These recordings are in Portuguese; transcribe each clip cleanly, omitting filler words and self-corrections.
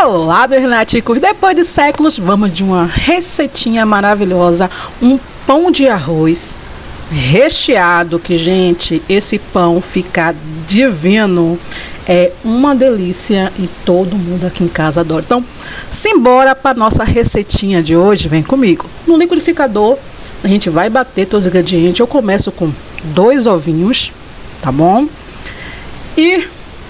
Olá, meus naticos! Depois de séculos, vamos de uma receitinha maravilhosa, um pão de arroz recheado, que, gente, esse pão fica divino. É uma delícia e todo mundo aqui em casa adora. Então, simbora para nossa receitinha de hoje. Vem comigo. No liquidificador, a gente vai bater todos os ingredientes. Eu começo com 2 ovinhos, tá bom? E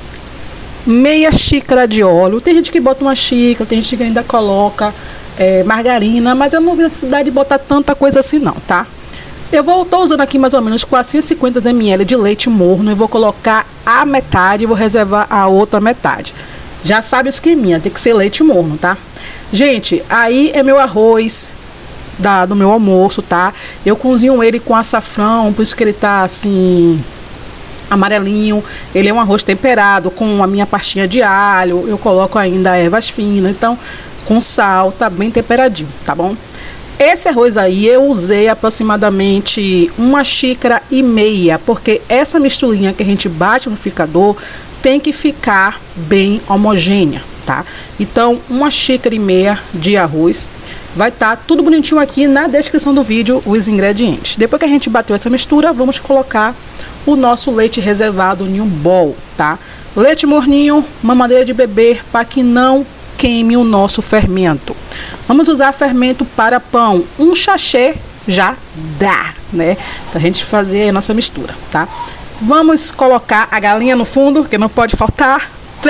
meia xícara de óleo. Tem gente que bota uma xícara, tem gente que ainda coloca margarina, mas eu não vi necessidade de botar tanta coisa assim não, tá? Eu estou usando aqui mais ou menos 450 ml de leite morno e vou colocar a metade e vou reservar a outra metade. Já sabe o esqueminha, tem que ser leite morno, tá? Gente, aí é meu arroz do meu almoço, tá? Eu cozinho ele com açafrão, por isso que ele tá assim amarelinho. Ele é um arroz temperado com a minha pastinha de alho. Eu coloco ainda ervas finas, então com sal, tá bem temperadinho, tá bom? Esse arroz aí eu usei aproximadamente 1,5 xícaras, porque essa misturinha que a gente bate no liquidificador tem que ficar bem homogênea, tá? Então 1,5 xícaras de arroz. Vai estar tudo bonitinho aqui na descrição do vídeo, os ingredientes. Depois que a gente bateu essa mistura, vamos colocar o nosso leite reservado em um bowl, tá? Leite morninho, mamadeira de bebê, para que não queime o nosso fermento. Vamos usar fermento para pão. Um sachê já dá, né? Pra gente fazer a nossa mistura, tá? Vamos colocar a galinha no fundo, que não pode faltar.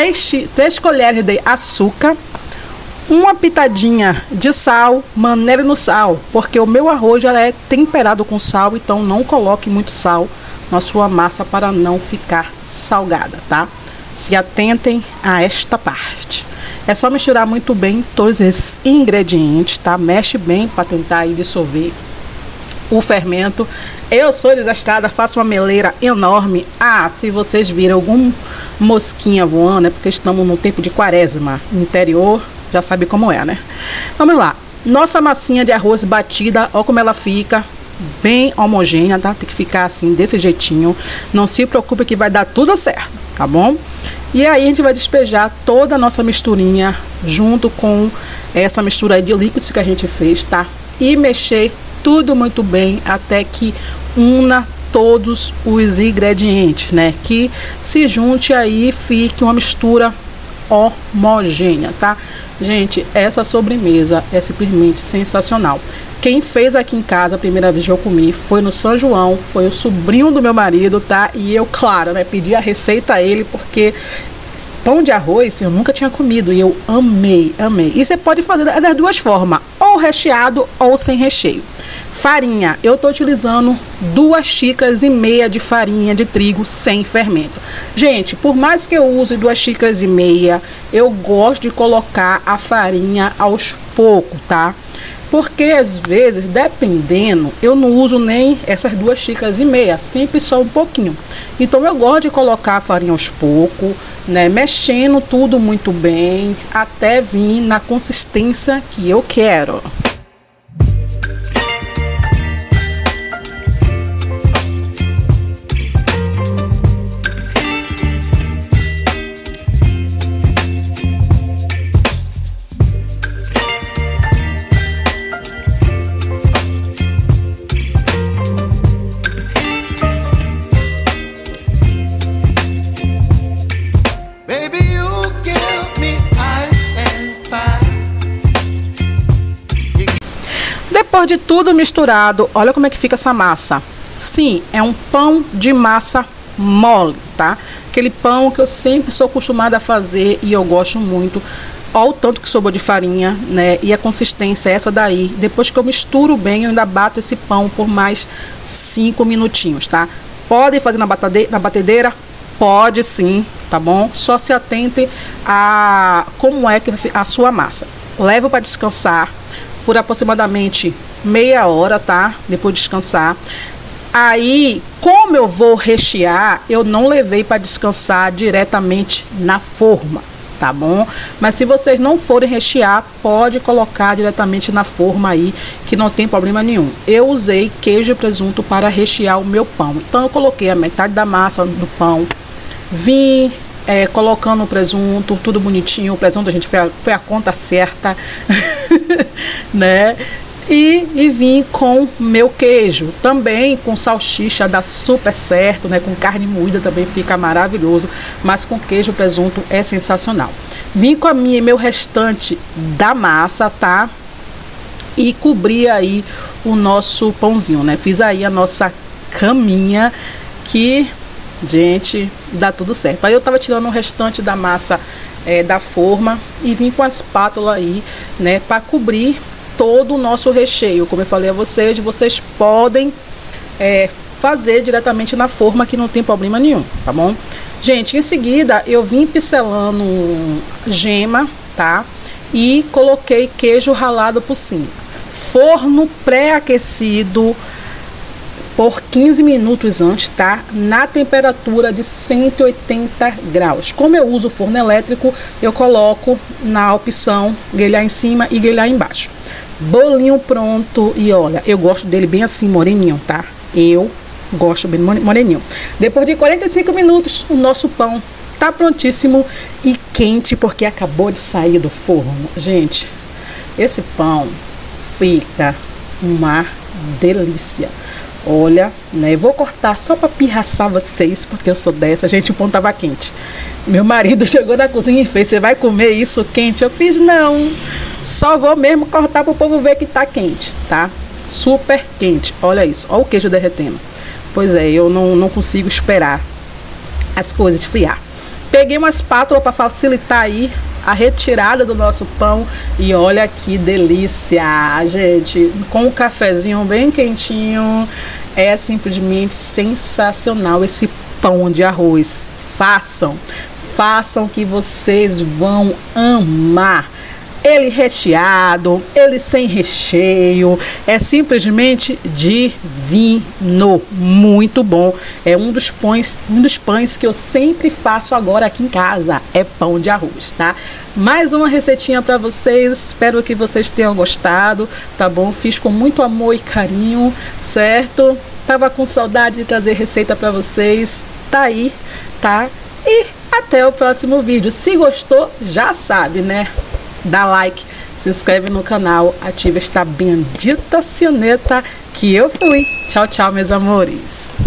3 colheres de açúcar. Uma pitadinha de sal, maneira no sal, porque o meu arroz já é temperado com sal, então não coloque muito sal na sua massa para não ficar salgada, tá? Se atentem a esta parte. É só misturar muito bem todos esses ingredientes, tá? Mexe bem para tentar aí dissolver o fermento. Eu sou desastrada, faço uma meleira enorme. Ah, se vocês viram algum mosquinha voando, é porque estamos no tempo de quaresma. No interior, já sabe como é, né? Vamos lá. Nossa massinha de arroz batida, ó como ela fica. Bem homogênea, tá? Tem que ficar assim, desse jeitinho. Não se preocupe que vai dar tudo certo, tá bom? E aí a gente vai despejar toda a nossa misturinha junto com essa mistura aí de líquidos que a gente fez, tá? E mexer tudo muito bem até que una todos os ingredientes, né? Que se junte aí e fique uma mistura homogênea, tá? Gente, essa sobremesa é simplesmente sensacional. Quem fez aqui em casa a primeira vez que eu comi foi no São João, foi o sobrinho do meu marido, tá? E eu, claro, né, pedi a receita a ele, porque pão de arroz eu nunca tinha comido e eu amei, amei. E você pode fazer das duas formas, ou recheado ou sem recheio. Farinha, eu tô utilizando 2,5 xícaras de farinha de trigo sem fermento. Gente, por mais que eu use 2,5 xícaras, eu gosto de colocar a farinha aos poucos, tá? Porque às vezes, dependendo, eu não uso nem essas 2,5 xícaras, sempre só um pouquinho. Então eu gosto de colocar a farinha aos poucos, né? Mexendo tudo muito bem, até vir na consistência que eu quero. Depois de tudo misturado, olha como é que fica essa massa. Sim, é um pão de massa mole, tá? Aquele pão que eu sempre sou acostumada a fazer e eu gosto muito. Olha o tanto que sobrou de farinha, né? E a consistência é essa daí. Depois que eu misturo bem, eu ainda bato esse pão por mais 5 minutinhos, tá? Pode fazer na batedeira? Pode sim, tá bom? Só se atente a como é que a sua massa. Levo para descansar por aproximadamente meia hora, tá? Depois de descansar. Aí, como eu vou rechear, eu não levei para descansar diretamente na forma, tá bom? Mas se vocês não forem rechear, pode colocar diretamente na forma aí, que não tem problema nenhum. Eu usei queijo e presunto para rechear o meu pão. Então eu coloquei a metade da massa do pão, vim colocando o presunto, tudo bonitinho. O presunto a gente foi a conta certa, né? E vim com meu queijo, também com salsicha dá super certo, né? Com carne moída também fica maravilhoso, mas com queijo, presunto é sensacional. Vim com meu restante da massa, tá? E cobri aí o nosso pãozinho, né? Fiz aí a nossa caminha que, gente, dá tudo certo. Aí eu tava tirando o restante da massa da forma e vim com a espátula aí, né? Para cobrir todo o nosso recheio. Como eu falei a vocês podem fazer diretamente na forma, que não tem problema nenhum, tá bom? Gente, em seguida eu vim pincelando gema, tá? E coloquei queijo ralado por cima. Forno pré-aquecido por 15 minutos antes, tá? Na temperatura de 180 graus. Como eu uso forno elétrico, eu coloco na opção grelhar em cima e grelhar embaixo. Bolinho pronto e olha, eu gosto dele bem assim, moreninho, tá? Eu gosto bem moreninho. Depois de 45 minutos, o nosso pão tá prontíssimo e quente, porque acabou de sair do forno. Gente, esse pão fica uma delícia. Olha, né? Vou cortar só para pirraçar vocês, porque eu sou dessa. Gente, o pão tava quente. Meu marido chegou na cozinha e fez: você vai comer isso quente? Eu fiz: não, só vou mesmo cortar para o povo ver que tá quente, tá? Super quente. Olha isso, olha o queijo derretendo. Pois é, eu não consigo esperar as coisas esfriar. Peguei uma espátula para facilitar aí a retirada do nosso pão e olha que delícia, gente, com o cafezinho bem quentinho, é simplesmente sensacional esse pão de arroz. Façam que vocês vão amar. Ele recheado, ele sem recheio, é simplesmente divino, muito bom. É um dos pães que eu sempre faço agora aqui em casa, é pão de arroz, tá? Mais uma receitinha para vocês, espero que vocês tenham gostado, tá bom? Fiz com muito amor e carinho, certo? Tava com saudade de trazer receita para vocês, tá aí, tá? E até o próximo vídeo. Se gostou, já sabe, né? Dá like, se inscreve no canal, ativa esta bendita sineta que eu fui. Tchau, tchau, meus amores.